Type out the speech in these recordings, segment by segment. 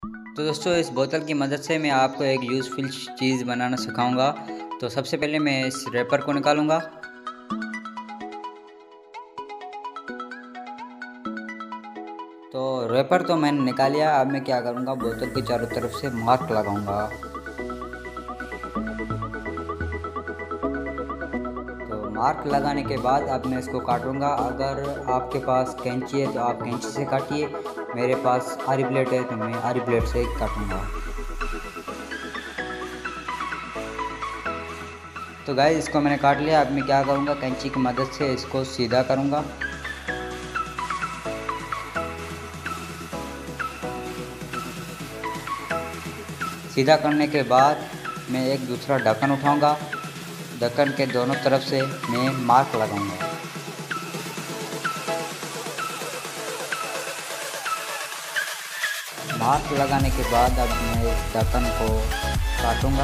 तो दोस्तों इस बोतल की मदद से मैं आपको एक यूज़फुल चीज़ बनाना सिखाऊंगा। तो सबसे पहले मैं इस रैपर को निकालूंगा। तो रैपर तो मैंने निकाल लिया। अब मैं क्या करूंगा, बोतल के चारों तरफ से मार्क लगाऊंगा। तो मार्क लगाने के बाद अब मैं इसको काटूंगा। अगर आपके पास कैंची है तो आप कैंची से काटिए। मेरे पास आरी ब्लेड है तो मैं आरी ब्लेड से काटूंगा। तो गाइस इसको मैंने काट लिया। अब मैं क्या करूँगा, कैंची की मदद से इसको सीधा करूँगा। सीधा करने के बाद मैं एक दूसरा ढक्कन उठाऊँगा। ढक्कन के दोनों तरफ से मैं मार्क लगाऊँगा। मार्क लगाने के बाद अब मैं इस ढक्कन को काटूँगा।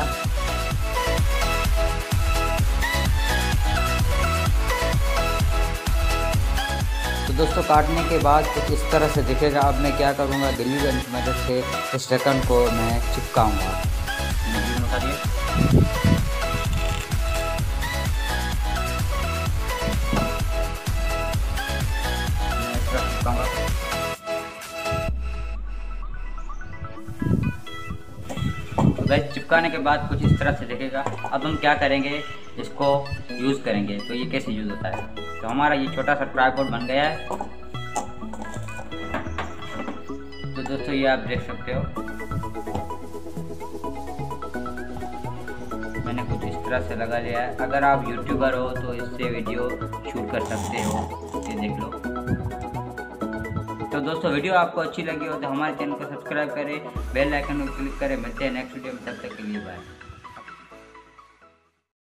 तो दोस्तों काटने के बाद कुछ इस तरह से दिखेगा। अब मैं क्या करूँगा, ग्लू गन की मदद से इस ढक्कन को मैं चिपकाऊँगा। तो गैस चिपकाने के बाद कुछ इस तरह से दिखेगा। अब हम क्या करेंगे, इसको यूज़ करेंगे। तो ये कैसे यूज़ होता है, तो हमारा ये छोटा सा ट्राइपॉड बन गया है। तो दोस्तों ये आप देख सकते हो, मैंने कुछ इस तरह से लगा लिया है। अगर आप यूट्यूबर हो तो इससे वीडियो शूट कर सकते हो। ये देख लो। तो दोस्तों वीडियो आपको अच्छी लगी हो तो हमारे चैनल को सब्सक्राइब करें, बेल आइकन को क्लिक करें। मिलते हैं नेक्स्ट वीडियो में, तब तक के लिए बाय।